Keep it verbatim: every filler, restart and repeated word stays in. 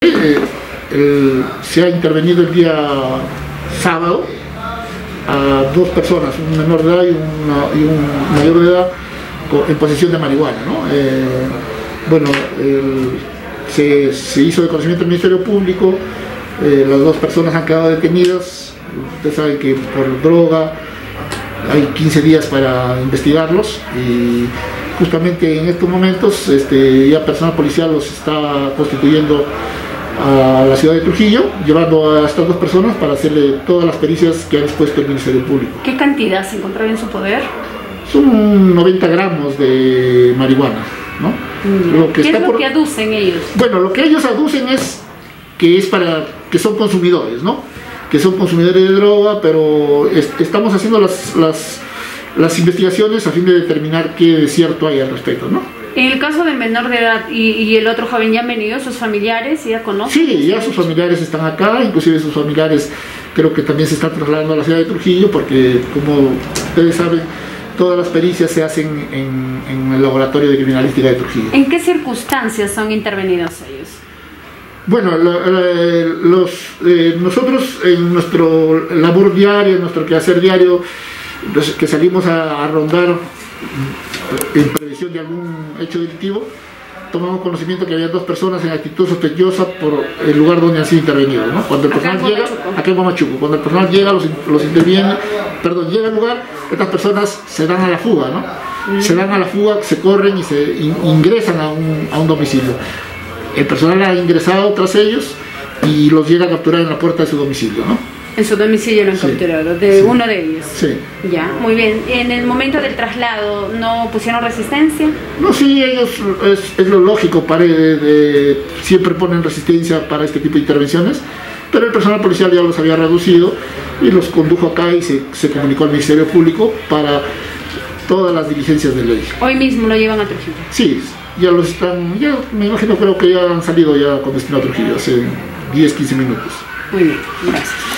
Eh, el, se ha intervenido el día sábado a dos personas, un menor de edad y, una, y un mayor de edad en posesión de marihuana, ¿no? Eh, bueno, el, se, se hizo de conocimiento del Ministerio Público, eh, las dos personas han quedado detenidas. Ustedes saben que por droga hay quince días para investigarlos y justamente en estos momentos este, ya personal policial los está constituyendo a la ciudad de Trujillo, llevando a estas dos personas para hacerle todas las pericias que ha dispuesto el Ministerio Público. ¿Qué cantidad se encontraba en su poder? Son noventa gramos de marihuana, ¿no? Mm. Lo que ¿Qué está es lo por... que aducen ellos? Bueno, lo que ellos aducen es que es para que son consumidores, ¿no? Que son consumidores de droga, pero es, estamos haciendo las, las, las investigaciones a fin de determinar qué de cierto hay al respecto, ¿no? En el caso del menor de edad y, y el otro joven, ¿ya han venido sus familiares? ¿Ya conocen? Sí, ya sus familiares están acá, inclusive sus familiares creo que también se están trasladando a la ciudad de Trujillo, porque como ustedes saben, todas las pericias se hacen en, en el laboratorio de criminalística de Trujillo. ¿En qué circunstancias son intervenidos ellos? Bueno, la, la, los, eh, nosotros en nuestro labor diaria, en nuestro quehacer diario, que salimos a, a rondar en previsión de algún hecho delictivo, tomamos conocimiento que había dos personas en actitud sospechosa por el lugar donde han sido intervenidos, ¿no? Cuando el personal acá llega, acá en Huamachuco, cuando el personal llega, los, los interviene, perdón, llega al lugar, estas personas se dan a la fuga, ¿no? Mm. Se dan a la fuga, se corren y se in, ingresan a un, a un domicilio. El personal ha ingresado tras ellos y los llega a capturar en la puerta de su domicilio, ¿no? En su domicilio lo han sí, capturado, de sí, uno de ellos. Sí. Ya, muy bien. ¿En el momento del traslado no pusieron resistencia? No, sí, ellos es, es lo lógico, para, de, de, siempre ponen resistencia para este tipo de intervenciones, pero el personal policial ya los había reducido y los condujo acá y se, se comunicó al Ministerio Público para todas las diligencias de ley. ¿Hoy mismo lo llevan a Trujillo? Sí, ya los están, ya me imagino, creo que ya han salido ya con destino a Trujillo hace diez, quince minutos. Muy bien, gracias.